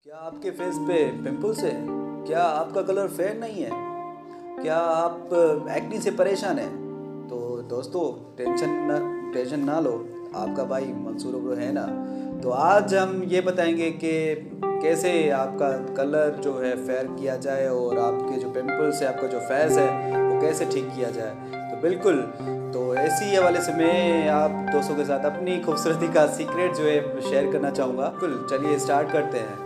क्या आपके फेस पे पिंपल्स है? क्या आपका कलर फेयर नहीं है? क्या आप एक्ने से परेशान हैं? तो दोस्तों टेंशन ना लो, आपका भाई मंसूर ब्रो है ना। तो आज हम ये बताएंगे कि कैसे आपका कलर जो है फेयर किया जाए और आपके जो पिंपल्स है, आपका जो फेस है वो कैसे ठीक किया जाए। तो बिल्कुल, तो ऐसी हवाले से मैं आप दोस्तों के साथ अपनी खूबसूरती का सीक्रेट जो है शेयर करना चाहूँगा। बिल्कुल, चलिए स्टार्ट करते हैं।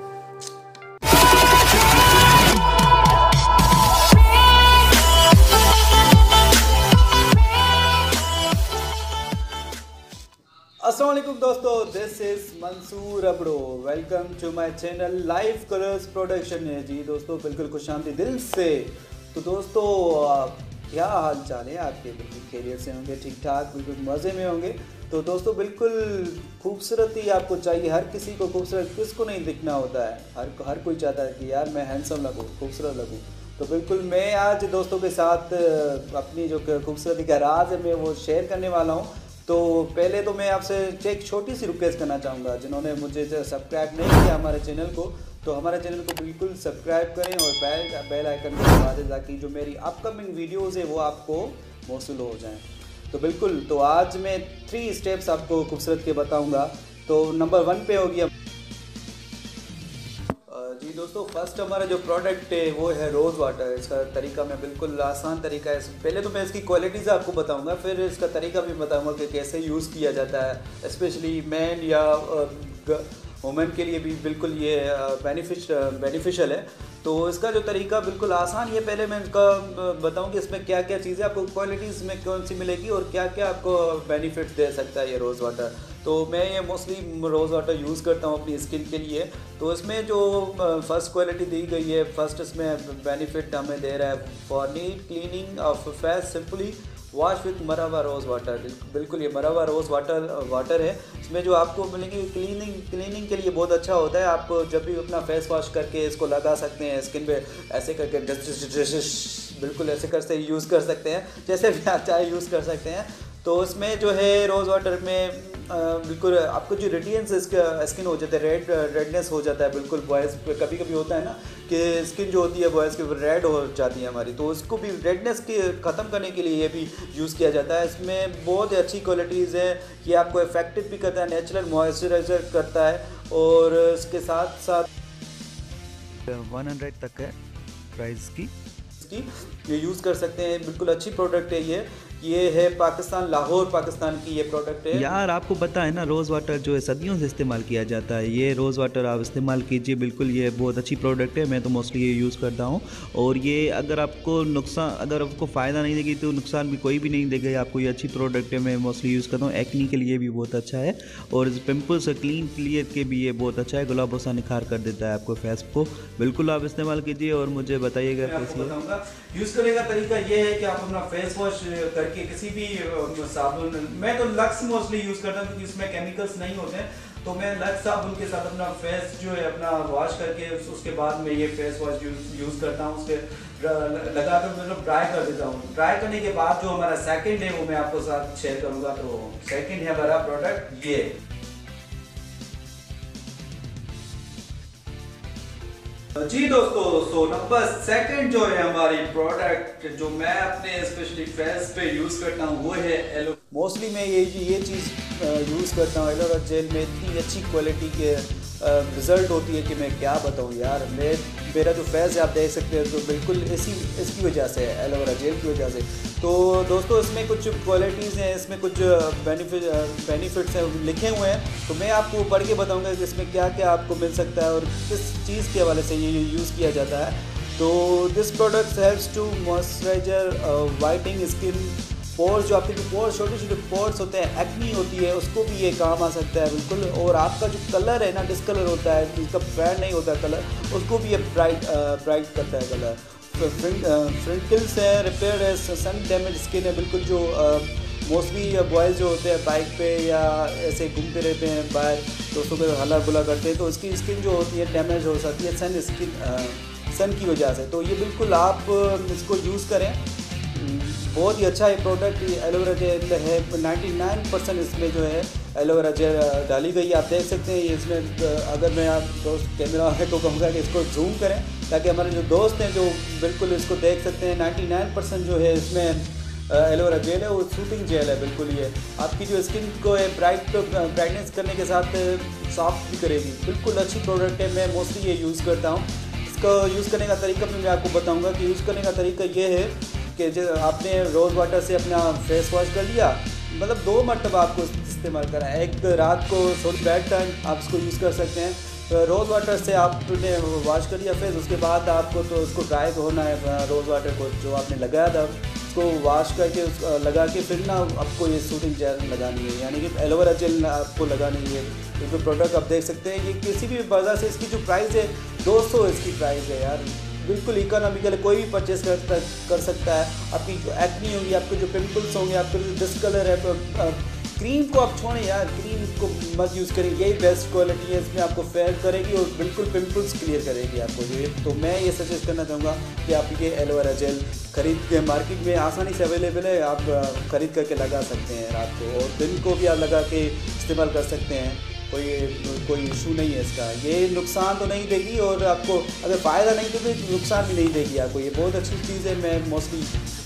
अस्सलाम वालेकुम दोस्तों, this is Mansoor Abro. Welcome to my channel life colours production है। जी दोस्तों, बिल्कुल खुशामदी दिल से। तो दोस्तों क्या हाल चाल है आपके? बिल्कुल खैरियत से होंगे, ठीक ठाक, बिल्कुल मज़े में होंगे। तो दोस्तों बिल्कुल खूबसूरती आपको चाहिए। हर किसी को खूबसूरत किसको नहीं दिखना होता है। हर कोई चाहता है कि यार मैं हैंडसम लगूँ, खूबसूरत लगूँ। तो बिल्कुल मैं आज दोस्तों के साथ अपनी जो खूबसूरती का राज है मैं वो शेयर करने वाला हूँ। तो पहले तो मैं आपसे एक छोटी सी रिक्वेस्ट करना चाहूँगा, जिन्होंने मुझे सब्सक्राइब नहीं किया हमारे चैनल को, तो हमारे चैनल को बिल्कुल सब्सक्राइब करें और बेल आइकन को दबा दें ताकि जो मेरी अपकमिंग वीडियोज़ है वो आपको मौसूल हो जाएं। तो बिल्कुल, तो आज मैं 3 स्टेप्स आपको खूबसूरत के बताऊँगा। तो नंबर 1 पे हो गया। जी दोस्तों, फर्स्ट हमारा जो प्रोडक्ट है वो है रोज़ वाटर। इसका तरीका मैं बिल्कुल आसान तरीका है। पहले तो मैं इसकी क्वालिटीज़ आपको बताऊंगा, फिर इसका तरीका भी बताऊंगा कि कैसे यूज़ किया जाता है। स्पेशली मैन या वुमेन के लिए भी बिल्कुल ये बेनिफिशियल है। तो इसका जो तरीका बिल्कुल आसान है। पहले मैं इसका बताऊं कि इसमें क्या क्या चीज़ें आपको, क्वालिटीज़ में कौन सी मिलेगी और क्या क्या आपको बेनिफिट्स दे सकता है ये रोज़ वाटर। तो मैं ये मोस्टली रोज़ वाटर यूज़ करता हूँ अपनी स्किन के लिए। तो इसमें जो फर्स्ट क्वालिटी दी गई है, फर्स्ट इसमें बेनिफिट हमें दे रहा है for neat cleaning of face simply wash with मरावा रोज़ वाटर। बिल्कुल ये मरावा रोज़ वाटर है। इसमें जो आपको मिलेंगे क्लीनिंग के लिए बहुत अच्छा होता है। आप जब भी अपना फेस वॉश करके इसको लगा सकते हैं स्किन पे, ऐसे करके बिल्कुल ऐसे कर से यूज़ कर सकते हैं, जैसे भी आप चाहे यूज़ कर सकते हैं। तो इसमें जो है रोज़ वाटर में बिल्कुल आपको जो रेडियंस इसका स्किन हो जाता है, रेडनेस हो जाता है। बिल्कुल बॉयज़ कभी कभी होता है ना कि स्किन जो होती है बॉयज़ की रेड हो जाती है हमारी, तो उसको भी रेडनेस की ख़त्म करने के लिए ये भी यूज़ किया जाता है। इसमें बहुत अच्छी क्वालिटीज़ हैं। ये आपको इफेक्टिव भी करता है, नेचुरल मॉइस्चराइज़र करता है और इसके साथ साथ 100 तक है प्राइस की ये यूज़ कर सकते हैं। बिल्कुल अच्छी प्रोडक्ट है ये है पाकिस्तान, लाहौर पाकिस्तान की ये प्रोडक्ट है। यार आपको पता है ना, रोज़ वाटर जो है सदियों से इस्तेमाल किया जाता है। ये रोज़ वाटर आप इस्तेमाल कीजिए, बिल्कुल ये बहुत अच्छी प्रोडक्ट है। मैं तो मोस्टली ये यूज़ करता हूँ। और ये अगर आपको फ़ायदा नहीं देगी तो नुकसान भी कोई भी नहीं देगा। आपको ये अच्छी प्रोडक्ट है, मैं मोस्टली यूज़ करता हूँ। एक्नी के लिए भी बहुत अच्छा है और पिंपल्स क्लीन क्लियर के भी ये बहुत अच्छा है। गुलाबों सा निखार कर देता है आपको फेस को। बिल्कुल आप इस्तेमाल कीजिए और मुझे बताइएगा कैसी है। यूज़ करने का तरीका ये है कि आप अपना फेस वॉश करके किसी भी साबुन, मैं तो लक्स मोस्टली यूज़ करता हूँ क्योंकि इसमें केमिकल्स नहीं होते हैं। तो मैं लक्स साबुन के साथ अपना फेस जो है अपना वॉश करके उसके बाद में ये फेस वॉश यूज़ करता हूँ। उसके लगा कर मतलब ड्राई कर देता हूँ। ड्राई करने के बाद जो हमारा सेकंड है वो मैं आपको साथ शेयर करूँगा। तो सेकंड है हमारा प्रोडक्ट ये। जी दोस्तों, सो नंबर 2 जो है हमारी प्रोडक्ट जो मैं अपने स्पेशली फेस पे यूज़ करता हूँ वो है एलो। मोस्टली मैं ये चीज़ यूज़ करता हूँ। एलोवेरा जेल में इतनी अच्छी क्वालिटी के रिज़ल्ट होती है कि मैं क्या बताऊँ यार। मेरा जो फेस है आप देख सकते हैं, तो बिल्कुल इसकी वजह से है, एलोवेरा जेल की वजह से। तो दोस्तों इसमें कुछ क्वालिटीज़ हैं, इसमें कुछ बेनिफिट्स हैं लिखे हुए हैं। तो मैं आपको पढ़ के बताऊंगा कि इसमें क्या क्या आपको मिल सकता है और किस चीज़ के हवाले से ये यूज़ किया जाता है। तो this product helps to moisturiser whitening skin pores, जो आपके पोर्स छोटे छोटे पोर्स होते हैं, एक्नी होती है, उसको भी ये काम आ सकता है बिल्कुल। और आपका जो कलर है ना, डिस्कलर होता है, जिसका फेयर नहीं होता कलर, उसको भी ये ब्राइट करता है कलर। फ्रिंकल्स है, रिपेयर है, सन डैमेज स्किन है। बिल्कुल जो मोस्टली बॉयज़ जो होते हैं बाइक पे या ऐसे घूमते रहते हैं बाहर, दोस्तों को हल्ला बुला करते हैं, तो उसकी स्किन जो होती है डैमेज हो सकती है सन की वजह से। तो ये बिल्कुल आप इसको यूज़ करें, बहुत ही अच्छा है प्रोडक्ट। एलोवेरा जेल है, 99% इसमें जो है एलोवेरा जेल डाली गई है। आप देख सकते हैं ये इसमें अगर मैं आप दोस्त कैमरा वाले को कहूँगा कि इसको जूम करें ताकि हमारे जो दोस्त हैं जो बिल्कुल इसको देख सकते हैं। 99% जो है इसमें एलोवेरा जेल है वो सूटिंग जेल है बिल्कुल। ये आपकी जो स्किन को ब्राइटनेस करने के साथ सॉफ्ट भी करेगी। बिल्कुल अच्छी प्रोडक्ट है, मैं मोस्टली ये यूज़ करता हूँ। इसको यूज़ करने का तरीका भी मैं आपको बताऊँगा कि यूज़ करने का तरीका ये है कि जो आपने रोज़ वाटर से अपना फेस वॉश कर लिया, मतलब 2 मरतबा आपको इस्तेमाल करना है। एक रात को सोने बेड टाइम आप इसको यूज़ कर सकते हैं। रोज़ वाटर से आपने वॉश कर लिया फिर उसके बाद आपको तो उसको ड्राई होना है। रोज़ वाटर को जो आपने लगाया था उसको वॉश करके लगा के फिर ना आपको ये सूटिंग जेल लगानी है, यानी कि एलोवेरा जेल आपको लगानी है। क्योंकि तो प्रोडक्ट आप देख सकते हैं ये किसी भी बाजार से इसकी जो प्राइस है 200 इसकी प्राइस है यार। बिल्कुल इकोनॉमिकल, कोई भी परचेस कर सकता है। आपकी जो एक्नी होंगी, आपके जो पिंपल्स होंगे, आपके जो डिस्कलर है, क्रीम को आप छोड़ें यार, क्रीम को मत यूज़ करें। यही बेस्ट क्वालिटी है, इसमें आपको फेयर करेगी और बिल्कुल पिंपल्स क्लियर करेगी आपको ये। तो मैं ये सजेस्ट करना चाहूँगा कि आप ये एलोवेरा जेल खरीद के मार्केट में आसानी से अवेलेबल है, आप ख़रीद करके लगा सकते हैं रात को, और दिन को भी आप लगा के इस्तेमाल कर सकते हैं। कोई इशू नहीं है इसका। ये नुकसान तो नहीं देगी और आपको अगर फ़ायदा नहीं तो नुकसान भी नहीं देगी आपको। ये बहुत अच्छी चीज़ है। मैं मोस्टली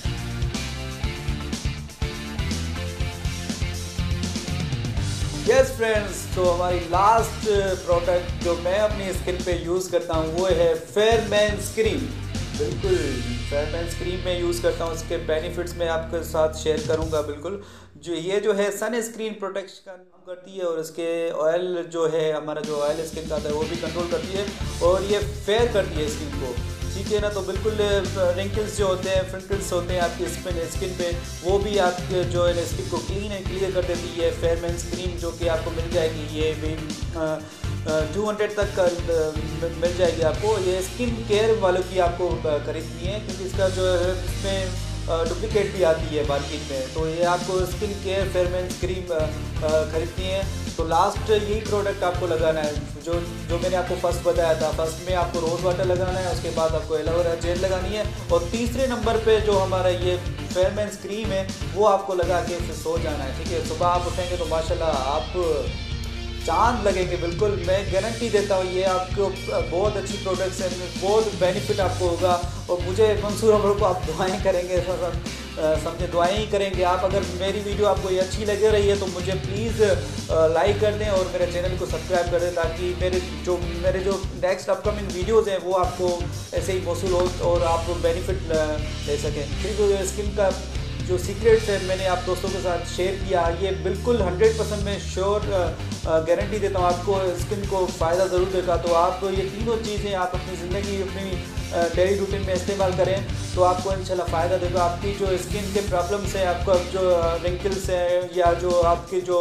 यस फ्रेंड्स, तो हमारी लास्ट प्रोडक्ट जो मैं अपनी स्किन पे यूज़ करता हूँ वो है फेयरमेंस क्रीम। बिल्कुल फेयरमेंस क्रीम मैं यूज़ करता हूँ। इसके बेनिफिट्स मैं आपके साथ शेयर करूँगा। बिल्कुल जो है सन स्क्रीन प्रोटेक्शन का काम करती है और इसके ऑयल जो है हमारा जो ऑयल स्किन का आता है वो भी कंट्रोल करती है और ये फेयर करती है स्किन को, ठीक है ना। तो बिल्कुल रिंकल्स जो होते हैं, फ्रिंकल्स होते हैं आपकी स्किन पे, वो भी आपके जो है स्किन को क्लीन एंड क्लियर कर देती है फेयरमेंस क्रीम, जो कि आपको मिल जाएगी ये भी 200 तक मिल जाएगी आपको। ये स्किन केयर वालों की आपको खरीदनी है क्योंकि इसका जो है इसमें डुप्लीकेट भी आती है मार्केट में। तो ये आपको स्किन केयर फेयरमेंस क्रीम खरीदनी है। तो लास्ट यही प्रोडक्ट आपको लगाना है जो मैंने आपको फर्स्ट बताया था। फर्स्ट में आपको रोज़ वाटर लगाना है, उसके बाद आपको एलोवेरा जेल लगानी है और तीसरे नंबर पे जो हमारा ये फेयरमेंस क्रीम है वो आपको लगा के फिर सो जाना है, ठीक है। सुबह आप उठेंगे तो माशाल्लाह आप चांद लगेंगे। बिल्कुल मैं गारंटी देता हूँ, ये आपको बहुत अच्छी प्रोडक्ट्स है, बहुत बेनिफिट आपको होगा। और मुझे मंसूर अमर को आप दुआएं करेंगे, समझे, दुआएं ही करेंगे आप। अगर मेरी वीडियो आपको ये अच्छी लग रही है तो मुझे प्लीज़ लाइक कर दें और मेरे चैनल को सब्सक्राइब कर दें ताकि मेरे जो नेक्स्ट अपकमिंग वीडियोज़ हैं वो आपको ऐसे ही मौसूल हो और आप बेनिफिट ले सकें। क्योंकि स्किन का जो सीक्रेट्स है मैंने आप दोस्तों के साथ शेयर किया, ये बिल्कुल 100% मैं श्योर गारंटी देता हूँ आपको स्किन को फ़ायदा ज़रूर देगा। तो आप ये तीनों चीज़ें आप अपनी ज़िंदगी अपनी डेली रूटीन में इस्तेमाल करें तो आपको इंशाल्लाह फ़ायदा देगा। आपकी जो स्किन के प्रॉब्लम्स हैं, आपका जो रिंकल्स हैं या जो आपकी जो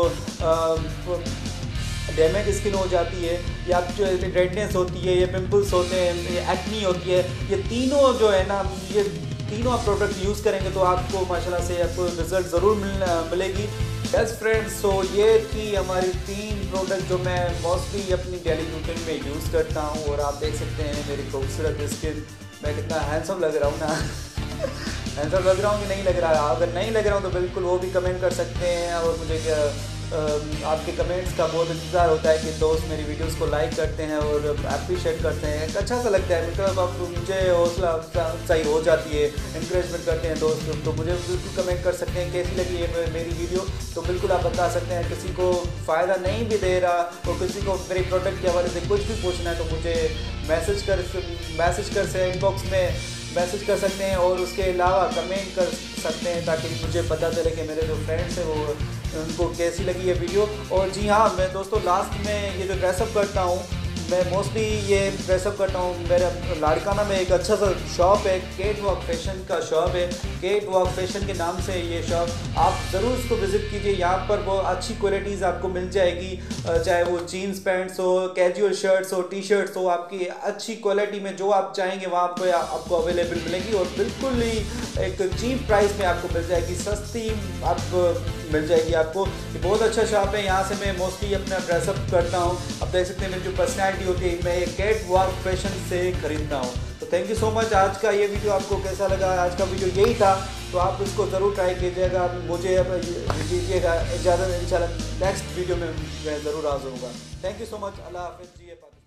डैमेज स्किन हो जाती है या जो रेडनेस होती है, ये पिंपल्स होते हैं, ये एक्नी होती है, ये तीनों जो है ना, ये तीनों आप प्रोडक्ट यूज़ करेंगे तो आपको माशाल्लाह से आपको रिज़ल्ट ज़रूर मिलेगी। बेस्ट फ्रेंड्स, तो ये थी हमारी 3 प्रोडक्ट जो मैं मोस्टली अपनी डेली रूटीन में यूज़ करता हूँ। और आप देख सकते हैं मेरी खूबसूरत स्किन, मैं कितना हैंडसम लग रहा हूँ ना हैंडसम लग रहा हूँ कि नहीं लग रहा है? अगर नहीं लग रहा हूँ तो बिल्कुल वो भी कमेंट कर सकते हैं। और मुझे आपके कमेंट्स का बहुत इंतज़ार होता है कि दोस्त मेरी वीडियोस को लाइक करते हैं और अप्रिशिएट करते हैं, अच्छा सा लगता है। मतलब आप मुझे हौसला अफजाई हो जाती है, इंकरेजमेंट करते हैं दोस्त। तो मुझे बिल्कुल कमेंट कर सकते हैं कैसी लगी है मेरी वीडियो, तो बिल्कुल आप बता सकते हैं। किसी को फ़ायदा नहीं भी दे रहा और किसी को मेरे प्रोडक्ट के हवाले से कुछ भी पूछना है तो मुझे मैसेज कर से इनबॉक्स में मैसेज कर सकते हैं और उसके अलावा कमेंट कर सकते हैं ताकि मुझे पता चले कि मेरे जो फ्रेंड्स हैं वो उनको कैसी लगी ये वीडियो। और जी हाँ, मैं दोस्तों लास्ट में ये जो ड्रेसअप करता हूँ, मैं मोस्टली ये ड्रेसअप करता हूँ। मेरा लाड़काना में एक अच्छा सा शॉप है, केट वॉक फैशन का शॉप है, केट वॉक फैशन के नाम से ये शॉप, आप ज़रूर इसको विज़िट कीजिए। यहाँ पर बहुत अच्छी क्वालिटीज़ आपको मिल जाएगी, चाहे वो जीन्स पैंट्स हो, कैजुअल शर्ट्स हो, टी शर्ट्स हो, आपकी अच्छी क्वालिटी में जो आप चाहेंगे वहाँ पर आपको अवेलेबल मिलेगी और बिल्कुल ही एक चीप प्राइस में आपको मिल जाएगी, सस्ती आपको मिल जाएगी आपको। ये बहुत अच्छा शॉप है, यहाँ से मैं मोस्टली अपना ड्रेसअप करता हूँ। आप देख सकते हैं मेरी जो पर्सनैलिटी होती है मैं ये केट वॉक फैशन से खरीदता हूँ। तो थैंक यू सो मच। आज का ये वीडियो आपको कैसा लगा? आज का वीडियो यही था तो आप इसको ज़रूर ट्राई कीजिएगा। मुझे अब दीजिएगा इजाज़त, इंशाल्लाह नेक्स्ट वीडियो में मैं ज़रूर हाज़िर होऊंगा। Thank you so much. अल्लाह हाफ़िज़ जी। पाकिस्तान।